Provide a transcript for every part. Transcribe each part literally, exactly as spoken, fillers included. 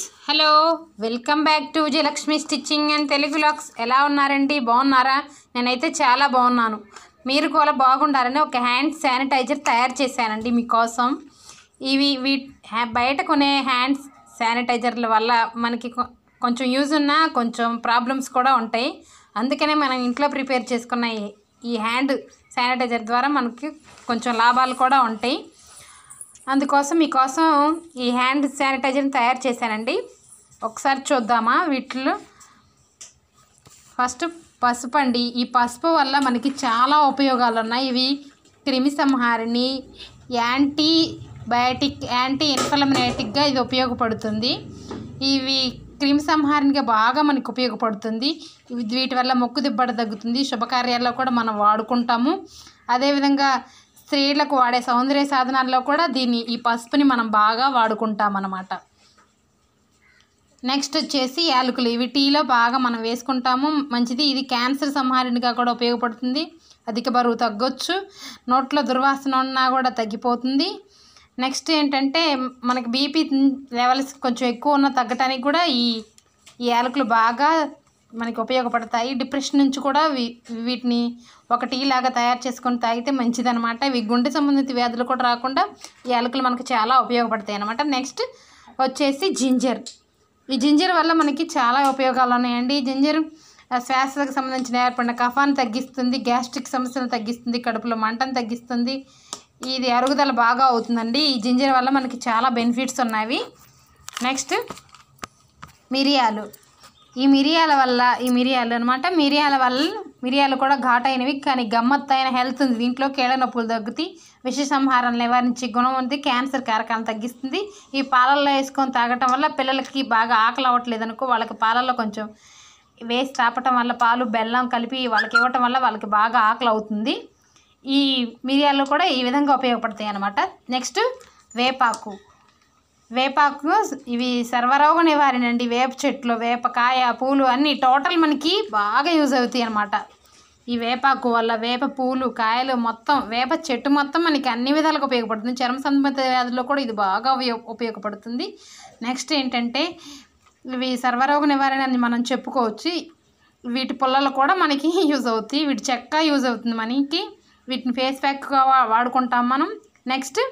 Friends hello welcome back to Vijayalakshmi stitching and Telugu vlogs. ఎలా ఉన్నారండి? బాగున్నారా? నేనైతే చాలా బాగున్నాను. మీరు కూడా బాగుండాలని ఒక హ్యాండ్ శానిటైజర్ తయారు చేశానండి మీకోసం. ఇవి వీ బయట కొనే హ్యాండ్ శానిటైజర్ల వల్ల మనకి కొంచెం యూజ్ ఉన్నా కొంచెం ప్రాబ్లమ్స్ కూడా ఉంటాయి. అందుకనే మనం ఇంట్లో ప్రిపేర్ చేసుకున్న ఈ హ్యాండ్ శానిటైజర్ ద్వారా మనకి కొంచెం లాభాలు కూడా ఉంటాయి. అందుకోసం మీకోసం ఈ హ్యాండ్ శానిటైజర్ని తయారు చేశానండి. ఒకసారి చూద్దామా? వీటిలో ఫస్ట్ పసుపు అండి. ఈ పసుపు వల్ల మనకి చాలా ఉపయోగాలు ఉన్నాయి. ఇవి క్రిమి సంహారిణి, యాంటీబయాటిక్, యాంటీ ఇన్ఫ్లమేటిక్గా ఇది ఉపయోగపడుతుంది. ఇవి క్రిమి సంహారిణిగా బాగా మనకు ఉపయోగపడుతుంది. వీటి వల్ల మొక్కు దిబ్బడ తగ్గుతుంది. శుభకార్యాల్లో కూడా మనం వాడుకుంటాము. అదేవిధంగా స్త్రీలకు వాడే సౌందర్య సాధనాల్లో కూడా దీన్ని ఈ పసుపుని మనం బాగా వాడుకుంటాం అన్నమాట. నెక్స్ట్ వచ్చేసి యాలకులు. ఇవి టీలో బాగా మనం వేసుకుంటాము, మంచిది. ఇది క్యాన్సర్ సంహారిణిగా కూడా ఉపయోగపడుతుంది. అధిక బరువు తగ్గొచ్చు, నోట్లో దుర్వాసన ఉన్నా కూడా తగ్గిపోతుంది. నెక్స్ట్ ఏంటంటే మనకి బీపీ లెవెల్స్ కొంచెం ఎక్కువ ఉన్న తగ్గటానికి కూడా ఈ ఈ యాలకులు బాగా మనకి ఉపయోగపడతాయి. డిప్రెషన్ నుంచి కూడా వీ వీటిని ఒక టీ లాగా తయారు చేసుకొని తాగితే మంచిదనమాట. ఇవి గుండె సంబంధిత వ్యాధులు కూడా రాకుండా ఈ యాలకులు మనకు చాలా ఉపయోగపడతాయి అన్నమాట. నెక్స్ట్ వచ్చేసి జింజర్. ఈ జింజర్ వల్ల మనకి చాలా ఉపయోగాలు ఉన్నాయండి. జింజర్ శ్వాసకు సంబంధించిన ఏర్పడిన కఫాన్ని తగ్గిస్తుంది, గ్యాస్ట్రిక్ సమస్యలను తగ్గిస్తుంది, కడుపులో మంటను తగ్గిస్తుంది. ఇది అరుగుదల బాగా అవుతుందండి. ఈ జింజర్ వల్ల మనకి చాలా బెనిఫిట్స్ ఉన్నాయి. నెక్స్ట్ మిరియాలు. ఈ మిరియాల వల్ల ఈ మిరియాలు అనమాట మిరియాల వల్ల మిరియాలు కూడా ఘాటైనవి, కానీ గమ్మత్తైన హెల్త్ ఉంది దీంట్లో. కీళ్ళ నొప్పులు తగ్గుతాయి, విష సంహారం నివారించే గుణం ఉంది, క్యాన్సర్ కారకాలను తగ్గిస్తుంది. ఈ పాలల్లో వేసుకొని తాగటం వల్ల పిల్లలకి బాగా ఆకలి అవ్వట్లేదు అనుకో, వాళ్ళకి పాలల్లో కొంచెం వేసి తాపటం వల్ల, పాలు బెల్లం కలిపి వాళ్ళకి ఇవ్వటం వల్ల వాళ్ళకి బాగా ఆకలి అవుతుంది. ఈ మిరియాలు కూడా ఈ విధంగా ఉపయోగపడతాయి అన్నమాట. నెక్స్ట్ వేపాకు. వేపాకు ఇవి సర్వరోగ నివారణ అండి. వేప చెట్లు, వేపకాయ, పూలు అన్నీ టోటల్ మనకి బాగా యూజ్ అవుతాయి అన్నమాట. ఈ వేపాకు వల్ల వేప పూలు, కాయలు మొత్తం, వేప చెట్టు మొత్తం మనకి అన్ని విధాలుగా ఉపయోగపడుతుంది. చర్మ సంబంధిత వ్యాధుల్లో కూడా ఇది బాగా ఉపయోగపడుతుంది. నెక్స్ట్ ఏంటంటే ఇవి సర్వరోగ నివారణ అని మనం చెప్పుకోవచ్చు. వీటి పుల్లలు కూడా మనకి యూజ్ అవుతాయి. వీటి చెక్క యూజ్ అవుతుంది మనకి. వీటిని ఫేస్ ప్యాక్గా వాడుకుంటాం మనం. నెక్స్ట్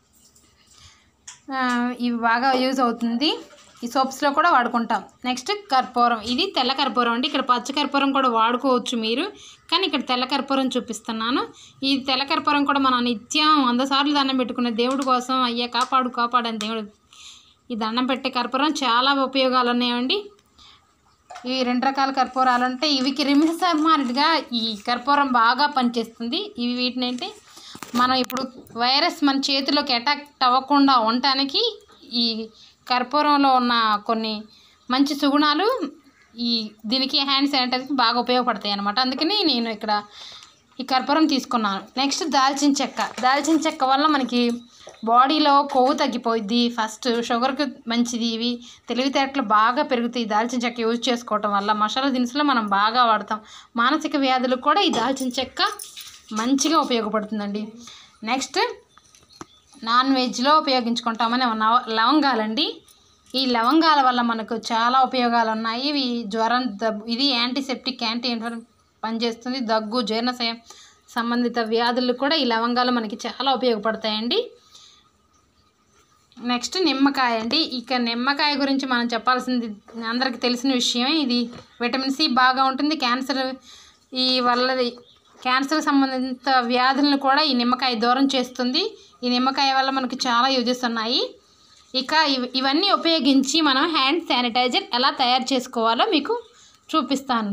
ఇవి బాగా యూజ్ అవుతుంది. ఈ సోప్స్లో కూడా వాడుకుంటాం. నెక్స్ట్ కర్పూరం. ఇది తెల్ల కర్పూరం అండి. ఇక్కడ పచ్చ కర్పూరం కూడా వాడుకోవచ్చు మీరు, కానీ ఇక్కడ తెల్ల కర్పూరం చూపిస్తున్నాను. ఈ తెల్ల కర్పూరం కూడా మనం నిత్యం వంద సార్లు దండం పెట్టుకునే దేవుడి కోసం, అయ్యా కాపాడు కాపాడు అని దేవుడు ఈ దండం పెట్టే కర్పూరం చాలా ఉపయోగాలు ఉన్నాయండి. ఈ రెండు రకాల కర్పూరాలు ఉంటాయి. ఇవి క్రిమి సంహారిణిగా ఈ కర్పూరం బాగా పనిచేస్తుంది. ఇవి వీటిని ఏంటి మనం ఇప్పుడు వైరస్ మన చేతిలోకి అటాక్ అవ్వకుండా ఉండటానికి ఈ కర్పూరంలో ఉన్న కొన్ని మంచి సుగుణాలు ఈ దీనికి హ్యాండ్ శానిటైజర్కి బాగా ఉపయోగపడతాయి అన్నమాట. అందుకని నేను ఇక్కడ ఈ కర్పూరం తీసుకున్నాను. నెక్స్ట్ దాల్చిన చెక్క. దాల్చిన చెక్క వల్ల మనకి బాడీలో కొవ్వు తగ్గిపోయిద్ది. ఫస్ట్ షుగర్కి మంచిది. ఇవి తెలివితేటలు బాగా పెరుగుతాయి దాల్చిన చెక్క యూజ్ చేసుకోవటం వల్ల. మసాలా దినుసులు మనం బాగా వాడతాం. మానసిక వ్యాధులకు కూడా ఈ దాల్చిన చెక్క మంచిగా ఉపయోగపడుతుందండి. నెక్స్ట్ నాన్ వెజ్లో ఉపయోగించుకుంటామని లవంగాలండి. ఈ లవంగాల వల్ల మనకు చాలా ఉపయోగాలు ఉన్నాయి. ఇవి జ్వరం, దగ్గు, ఇది యాంటీసెప్టిక్, యాంటీ ఇన్ఫ్లమ్ పనిచేస్తుంది. దగ్గు, జీర్ణశయ సంబంధిత వ్యాధులు కూడా ఈ లవంగాలు మనకి చాలా ఉపయోగపడతాయండి. నెక్స్ట్ నిమ్మకాయ అండి. ఇక నిమ్మకాయ గురించి మనం చెప్పాల్సింది అందరికీ తెలిసిన విషయమే. ఇది విటమిన్ సి బాగా ఉంటుంది. క్యాన్సర్ ఈ వల్ల క్యాన్సర్ సంబంధిత వ్యాధులను కూడా ఈ నిమ్మకాయ దూరం చేస్తుంది. ఈ నిమ్మకాయ వల్ల మనకు చాలా యూజెస్ ఉన్నాయి. ఇక ఇవన్నీ ఉపయోగించి మనం హ్యాండ్ శానిటైజర్ ఎలా తయారు చేసుకోవాలో మీకు చూపిస్తాను.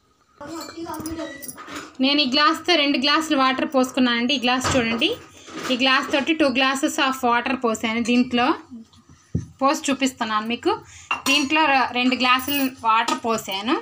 నేను ఈ గ్లాస్తో రెండు గ్లాసులు వాటర్ పోసుకున్నానండి. ఈ గ్లాస్ చూడండి. ఈ గ్లాస్ తోటి టూ గ్లాసెస్ ఆఫ్ వాటర్ పోసాను. దీంట్లో పోసి చూపిస్తున్నాను మీకు. దీంట్లో రెండు గ్లాసులు వాటర్ పోసాను.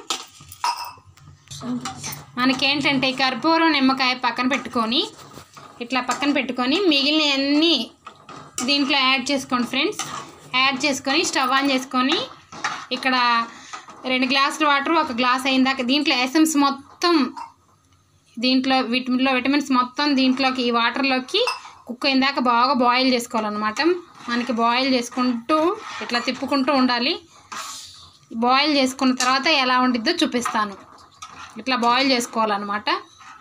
మనకేంటంటే కర్పూరం, నిమ్మకాయ పక్కన పెట్టుకొని ఇట్లా పక్కన పెట్టుకొని మిగిలిన అన్నీ దీంట్లో యాడ్ చేసుకోండి ఫ్రెండ్స్. యాడ్ చేసుకొని స్టవ్ ఆన్ చేసుకొని ఇక్కడ రెండు గ్లాసుల వాటర్ ఒక గ్లాస్ అయిందాక దీంట్లో ఎసెన్స్ మొత్తం దీంట్లో వీటిలో విటమిన్స్ మొత్తం దీంట్లోకి ఈ వాటర్లోకి కుక్ అయిందాక బాగా బాయిల్ చేసుకోవాలన్నమాట. మనకి బాయిల్ చేసుకుంటూ ఇట్లా తిప్పుకుంటూ ఉండాలి. బాయిల్ చేసుకున్న తర్వాత ఎలా ఉండిద్దో చూపిస్తాను. ఇట్లా బాయిల్ చేసుకోవాలన్నమాట.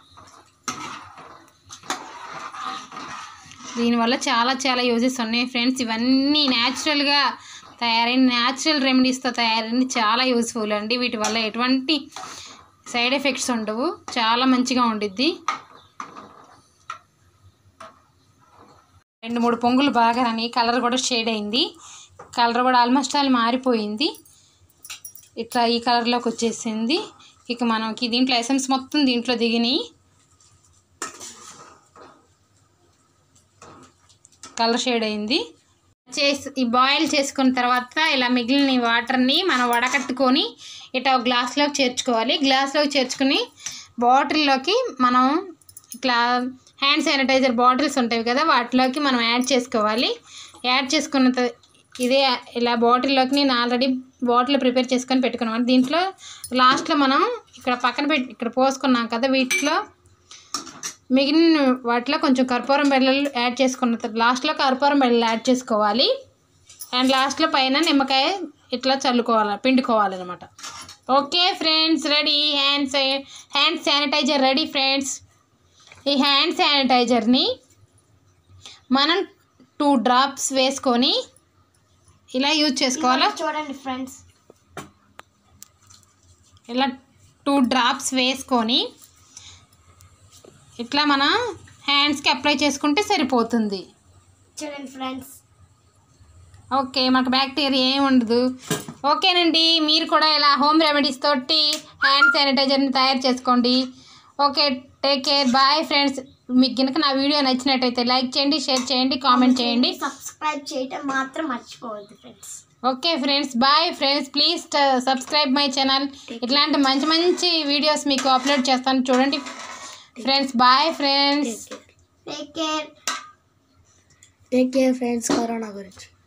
దీనివల్ల చాలా చాలా యూజెస్ ఉన్నాయి ఫ్రెండ్స్. ఇవన్నీ న్యాచురల్గా తయారైన న్యాచురల్ రెమెడీస్తో తయారైన చాలా యూజ్ఫుల్ అండి. వీటి వల్ల ఎటువంటి సైడ్ ఎఫెక్ట్స్ ఉండవు, చాలా మంచిగా ఉండిద్ది. రెండు మూడు పొంగులు బాగా రాని, కలర్ కూడా షేడ్ అయింది. కలర్ కూడా ఆల్మోస్ట్ ఆల్ మారిపోయింది. ఇట్లా ఈ కలర్లోకి వచ్చేసింది. ఇక మనకి దీంట్లో ఎసెన్స్ మొత్తం దీంట్లో దిగినాయి. కలర్ షేడ్ అయింది. చేసి ఈ బాయిల్ చేసుకున్న తర్వాత ఇలా మిగిలిన వాటర్ని మనం వడకట్టుకొని ఇట్లా ఒక గ్లాస్లోకి చేర్చుకోవాలి. గ్లాస్లోకి చేర్చుకుని బాటిల్లోకి మనం ఇట్లా హ్యాండ్ శానిటైజర్ బాటిల్స్ ఉంటాయి కదా, వాటిలోకి మనం యాడ్ చేసుకోవాలి. యాడ్ చేసుకున్న ఇదే ఇలా బాటిల్లోకి నేను ఆల్రెడీ బాటిల్ ప్రిపేర్ చేసుకొని పెట్టుకున్నాను. దీంట్లో లాస్ట్లో మనం ఇక్కడ పక్కన పెట్టి ఇక్కడ పోసుకున్నాం కదా, వీటిలో మిగిలిన వాటిలో కొంచెం కర్పూరం బెల్లలు యాడ్ చేసుకున్న లాస్ట్లో కర్పూరం బెల్లలు యాడ్ చేసుకోవాలి. అండ్ లాస్ట్లో పైన నిమ్మకాయ ఇట్లా చల్లుకోవాలి, పిండుకోవాలన్నమాట. Okay friends, ready. Hand hand sanitizer ready friends. ఈ హ్యాండ్ శానిటైజర్ని మనం టూ డ్రాప్స్ వేసుకొని ఇలా యూజ్ చేసుకోవాలి. చూడండి ఫ్రెండ్స్, ఇలా టూ డ్రాప్స్ వేసుకొని ఇట్లా మన హ్యాండ్స్కి అప్లై చేసుకుంటే సరిపోతుంది. చూడండి ఫ్రెండ్స్. ఓకే, మనకు బ్యాక్టీరియా ఏమి ఉండదు. ఓకేనండి, మీరు కూడా ఇలా హోమ్ రెమెడీస్ తోటి హ్యాండ్ శానిటైజర్ని తయారు చేసుకోండి. Okay, take care, bye friends. మీకు కనుక నా వీడియో నచ్చినట్టయితే లైక్ చేయండి, షేర్ చేయండి, కామెంట్ చేయండి, సబ్స్క్రైబ్ చేయడం మాత్రం మర్చిపోవద్దు friends. Okay friends, bye friends. Please subscribe my channel. ఇట్లాంటి మంచి మంచి వీడియోస్ మీకు అప్లోడ్ చేస్తాను, చూడండి friends. Bye friends. Take care take care friends. Corona గురించి